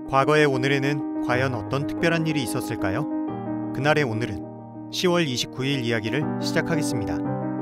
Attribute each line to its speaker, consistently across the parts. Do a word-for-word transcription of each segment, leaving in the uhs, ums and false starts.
Speaker 1: 과거의 오늘에는 과연 어떤 특별한 일이 있었을까요? 그날의 오늘은 시월 이십구일 이야기를 시작하겠습니다.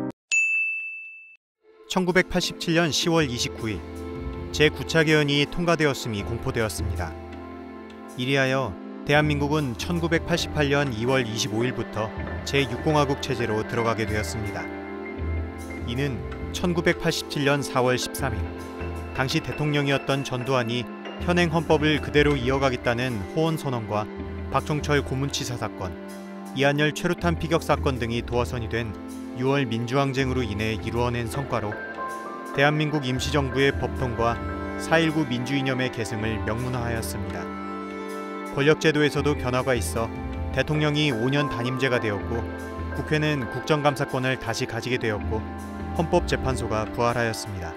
Speaker 1: 천구백팔십칠년 시월 이십구일 제구 차 개헌이 통과되었음이 공포되었습니다. 이리하여 대한민국은 천구백팔십팔년 이월 이십오일부터 제육 공화국 체제로 들어가게 되었습니다. 이는 천구백팔십칠년 사월 십삼일 당시 대통령이었던 전두환이 현행 헌법을 그대로 이어가겠다는 호언선언과 박종철 고문치사 사건, 이한열 최루탄 피격 사건 등이 도화선이 된 유월 민주항쟁으로 인해 이루어낸 성과로 대한민국 임시정부의 법통과 사 일구 민주이념의 계승을 명문화하였습니다. 권력제도에서도 변화가 있어 대통령이 오 년 단임제가 되었고 국회는 국정감사권을 다시 가지게 되었고 헌법재판소가 부활하였습니다.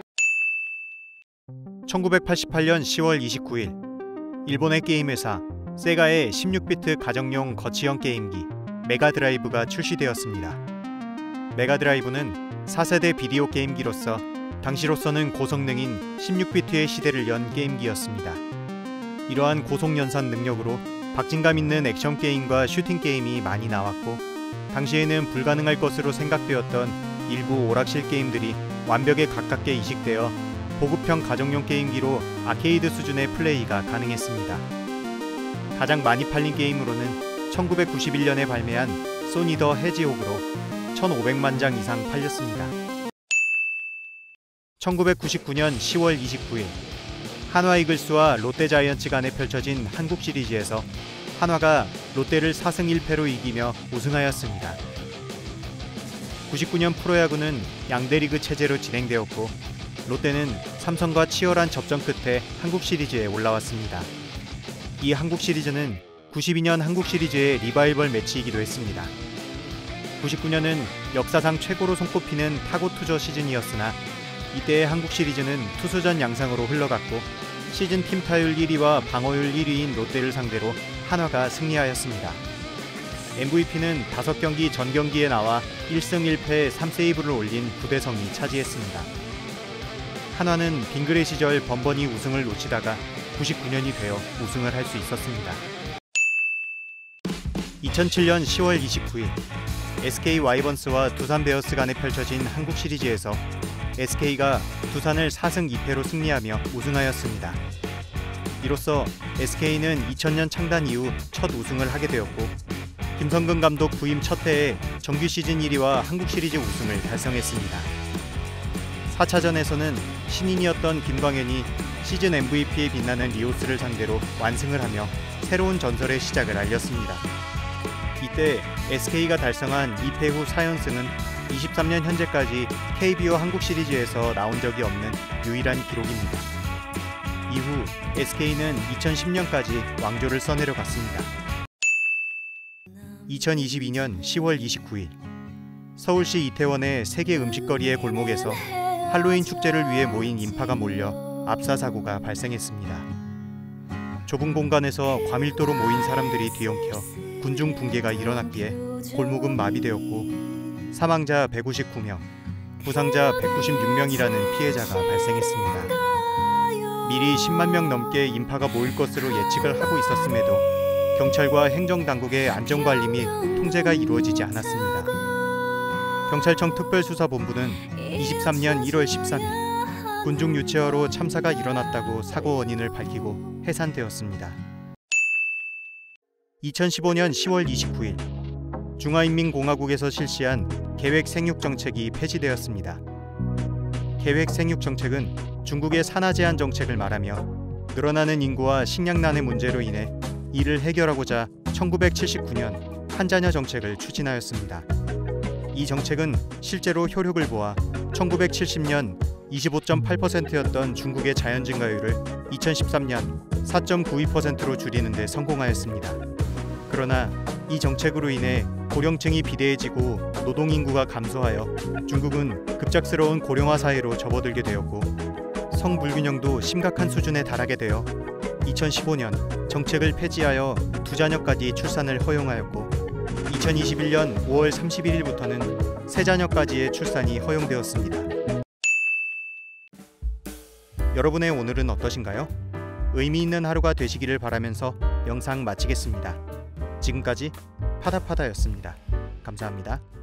Speaker 1: 천구백팔십팔년 시월 이십구일 일본의 게임 회사 세가의 십육 비트 가정용 거치형 게임기 메가드라이브가 출시되었습니다. 메가드라이브는 사 세대 비디오 게임기로서 당시로서는 고성능인 십육 비트의 시대를 연 게임기였습니다. 이러한 고속연산 능력으로 박진감 있는 액션 게임과 슈팅 게임이 많이 나왔고 당시에는 불가능할 것으로 생각되었던 일부 오락실 게임들이 완벽에 가깝게 이식되어 보급형 가정용 게임기로 아케이드 수준의 플레이가 가능했습니다. 가장 많이 팔린 게임으로는 천구백구십일년에 발매한 소니 더 해지호그로 천오백만 장 이상 팔렸습니다. 천구백구십구년 시월 이십구일 한화 이글스와 롯데 자이언츠 간에 펼쳐진 한국 시리즈에서 한화가 롯데를 사승 일패로 이기며 우승하였습니다. 구십구년 프로야구는 양대리그 체제로 진행되었고 롯데는 삼성과 치열한 접전 끝에 한국 시리즈에 올라왔습니다. 이 한국 시리즈는 구십이년 한국 시리즈의 리바이벌 매치이기도 했습니다. 구십구년은 역사상 최고로 손꼽히는 타고 투저 시즌이었으나 이때의 한국 시리즈는 투수전 양상으로 흘러갔고 시즌 팀 타율 일 위와 방어율 일 위인 롯데를 상대로 한화가 승리하였습니다. 엠브이피는 다섯 경기 전 경기에 나와 일승 일패 삼 세이브를 올린 구대성이 차지했습니다. 한화는 빙그레 시절 번번이 우승을 놓치다가 구십구년이 되어 우승을 할 수 있었습니다. 이천칠년 시월 이십구일 에스케이 와이번스와 두산 베어스 간에 펼쳐진 한국 시리즈에서 에스케이가 두산을 사승 이패로 승리하며 우승하였습니다. 이로써 에스케이는 이천년 창단 이후 첫 우승을 하게 되었고 김성근 감독 부임 첫 해에 정규 시즌 일 위와 한국 시리즈 우승을 달성했습니다. 사 차전에서는 신인이었던 김광현이 시즌 엠브이피에 빛나는 리오스를 상대로 완승을 하며 새로운 전설의 시작을 알렸습니다. 이때 에스케이가 달성한 이패 후 사 연승은 이십삼년 현재까지 케이비오 한국 시리즈에서 나온 적이 없는 유일한 기록입니다. 이후 에스케이는 이천십년까지 왕조를 써내려 갔습니다. 이천이십이년 시월 이십구일 서울시 이태원의 세계 음식거리의 골목에서 할로윈 축제를 위해 모인 인파가 몰려 압사 사고가 발생했습니다. 좁은 공간에서 과밀도로 모인 사람들이 뒤엉켜 군중 붕괴가 일어났기에 골목은 마비되었고 사망자 백오십구명, 부상자 백구십육명이라는 피해자가 발생했습니다. 미리 십만 명 넘게 인파가 모일 것으로 예측을 하고 있었음에도 경찰과 행정당국의 안전관리 및 통제가 이루어지지 않았습니다. 경찰청 특별수사본부는 이십삼년 일월 십삼일 군중 유체화로 참사가 일어났다고 사고 원인을 밝히고 해산되었습니다. 이천십오년 시월 이십구일 중화인민공화국에서 실시한 계획생육정책이 폐지되었습니다. 계획생육정책은 중국의 산화 제한 정책을 말하며 늘어나는 인구와 식량난의 문제로 인해 이를 해결하고자 천구백칠십구년 한자녀 정책을 추진하였습니다. 이 정책은 실제로 효력을 보아 천구백칠십년 이십오 점 팔 퍼센트였던 중국의 자연 증가율을 이천십삼년 사 점 구이 퍼센트로 줄이는 데 성공하였습니다. 그러나 이 정책으로 인해 고령층이 비대해지고 노동인구가 감소하여 중국은 급작스러운 고령화 사회로 접어들게 되었고 성불균형도 심각한 수준에 달하게 되어 이천십오년 정책을 폐지하여 두 자녀까지 출산을 허용하였고 이천이십일년 오월 삼십일일부터는 세 자녀까지의 출산이 허용되었습니다. 여러분의 오늘은 어떠신가요? 의미 있는 하루가 되시기를 바라면서 영상 마치겠습니다. 지금까지 파다파다였습니다. 감사합니다.